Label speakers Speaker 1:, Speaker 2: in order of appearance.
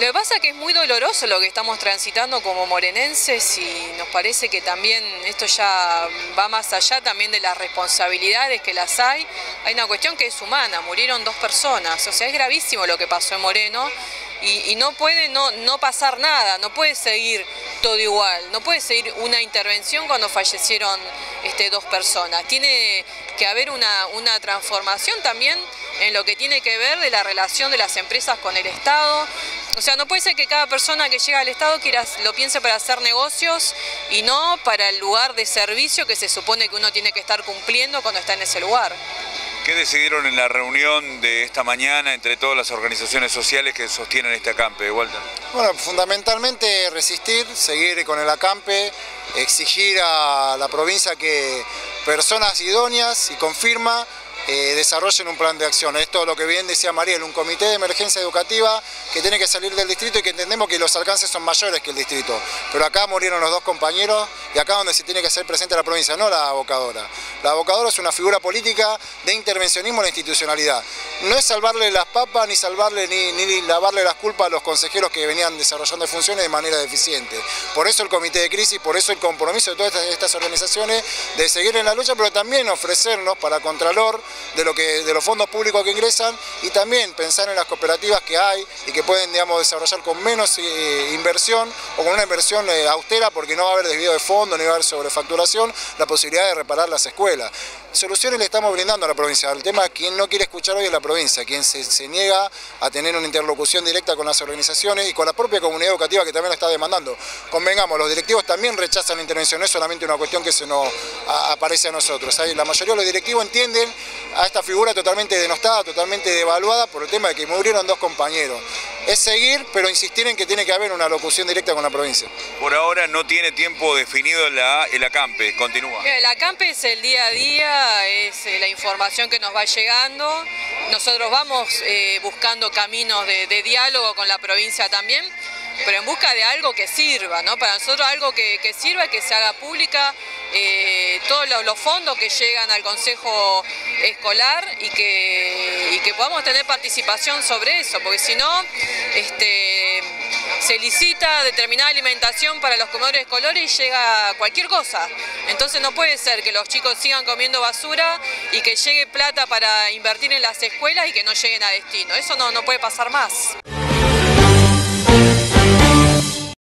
Speaker 1: Lo que pasa es que es muy doloroso lo que estamos transitando como morenenses y nos parece que también esto ya va más allá también de las responsabilidades que las hay. Hay una cuestión que es humana, murieron 2 personas, o sea, es gravísimo lo que pasó en Moreno y no puede no pasar nada, no puede seguir todo igual, no puede seguir una intervención cuando fallecieron 2 personas. Tiene que haber una transformación también en lo que tiene que ver de la relación de las empresas con el Estado. O sea, no puede ser que cada persona que llega al Estado lo piense para hacer negocios y no para el lugar de servicio que se supone que uno tiene que estar cumpliendo cuando está en ese lugar.
Speaker 2: ¿Qué decidieron en la reunión de esta mañana entre todas las organizaciones sociales que sostienen este acampe, Walter?
Speaker 3: Bueno, fundamentalmente resistir, seguir con el acampe, exigir a la provincia que personas idóneas y con firma desarrollen un plan de acción. Esto es lo que bien decía Mariel, un comité de emergencia educativa que tiene que salir del distrito y que entendemos que los alcances son mayores que el distrito. Pero acá murieron los 2 compañeros y acá donde se tiene que hacer presente la provincia, no la abocadora. La abocadora es una figura política de intervencionismo en la institucionalidad. No es salvarle las papas ni salvarle ni lavarle las culpas a los consejeros que venían desarrollando funciones de manera deficiente. Por eso el comité de crisis, por eso el compromiso de todas estas organizaciones de seguir en la lucha, pero también ofrecernos para Contralor de los fondos públicos que ingresan y también pensar en las cooperativas que hay y que pueden, digamos, desarrollar con menos inversión o con una inversión austera, porque no va a haber desvío de fondos, ni va a haber sobrefacturación, la posibilidad de reparar las escuelas. Soluciones le estamos brindando a la provincia. El tema es quien no quiere escuchar hoy es la provincia, quien se niega a tener una interlocución directa con las organizaciones y con la propia comunidad educativa que también la está demandando. Convengamos, los directivos también rechazan la intervención, no es solamente una cuestión que se nos aparece a nosotros. La mayoría de los directivos entienden a esta figura totalmente denostada, totalmente devaluada por el tema de que murieron 2 compañeros. Es seguir, pero insistir en que tiene que haber una locución directa con la provincia.
Speaker 2: Por ahora no tiene tiempo definido el acampe, continúa.
Speaker 1: El acampe es el día a día, es la información que nos va llegando. Nosotros vamos buscando caminos de diálogo con la provincia también, pero en busca de algo que sirva, ¿no? Para nosotros algo que sirva, que se haga pública todos los fondos que llegan al Consejo Escolar y que podamos tener participación sobre eso, porque si no se licita determinada alimentación para los comedores escolares y llega cualquier cosa. Entonces no puede ser que los chicos sigan comiendo basura y que llegue plata para invertir en las escuelas y que no lleguen a destino. Eso no puede pasar más.